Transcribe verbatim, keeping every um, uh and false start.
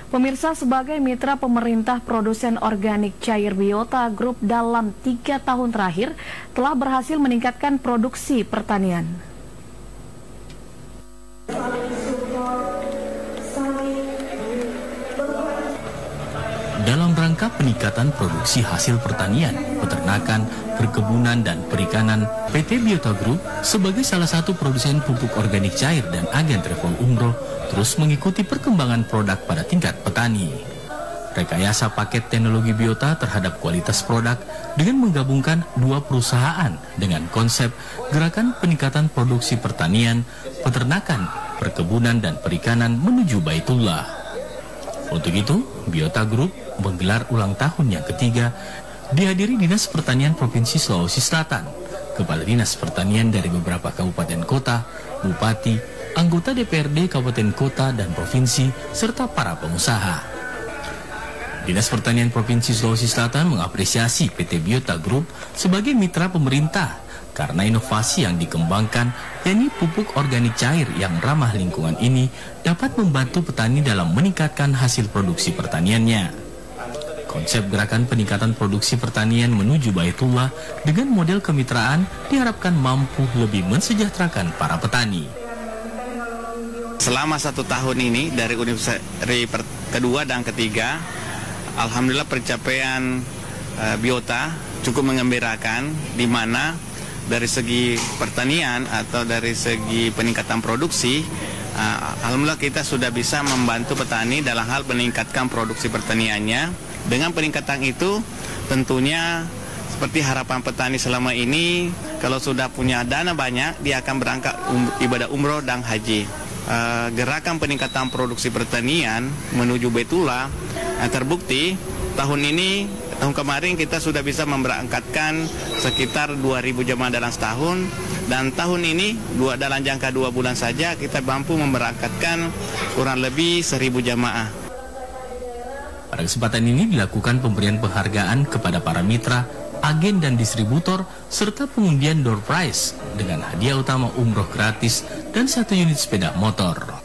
Pemirsa, sebagai mitra pemerintah produsen organik cair Biota Group dalam tiga tahun terakhir telah berhasil meningkatkan produksi pertanian. Dalam rangka peningkatan produksi hasil pertanian, peternakan, perkebunan, dan perikanan, P T Biota Group sebagai salah satu produsen pupuk organik cair dan agen travel umroh terus mengikuti perkembangan produk pada tingkat petani. Rekayasa paket teknologi Biota terhadap kualitas produk dengan menggabungkan dua perusahaan dengan konsep gerakan peningkatan produksi pertanian, peternakan, perkebunan, dan perikanan menuju Baitullah. Untuk itu, Biota Group menggelar ulang tahun yang ketiga dihadiri Dinas Pertanian Provinsi Sulawesi Selatan, Kepala Dinas Pertanian dari beberapa kabupaten kota, bupati, anggota D P R D kabupaten kota dan provinsi, serta para pengusaha. Dinas Pertanian Provinsi Sulawesi Selatan mengapresiasi P T Biota Group sebagai mitra pemerintah karena inovasi yang dikembangkan, yakni pupuk organik cair yang ramah lingkungan ini dapat membantu petani dalam meningkatkan hasil produksi pertaniannya. Konsep gerakan peningkatan produksi pertanian menuju Baitullah dengan model kemitraan diharapkan mampu lebih mensejahterakan para petani. Selama satu tahun ini dari universitas kedua dan ketiga, alhamdulillah pencapaian uh, Biota cukup mengembirakan, di mana dari segi pertanian atau dari segi peningkatan produksi, uh, alhamdulillah kita sudah bisa membantu petani dalam hal meningkatkan produksi pertaniannya. Dengan peningkatan itu tentunya seperti harapan petani selama ini, kalau sudah punya dana banyak dia akan berangkat um, ibadah umroh dan haji. Uh, gerakan peningkatan produksi pertanian menuju Baitullah uh, terbukti tahun ini. Tahun kemarin kita sudah bisa memberangkatkan sekitar dua ribu jemaah dalam setahun, dan tahun ini dua, dalam jangka dua bulan saja kita mampu memberangkatkan kurang lebih seribu jemaah. Pada kesempatan ini dilakukan pemberian penghargaan kepada para mitra, agen dan distributor, serta pengundian door prize dengan hadiah utama umroh gratis dan satu unit sepeda motor.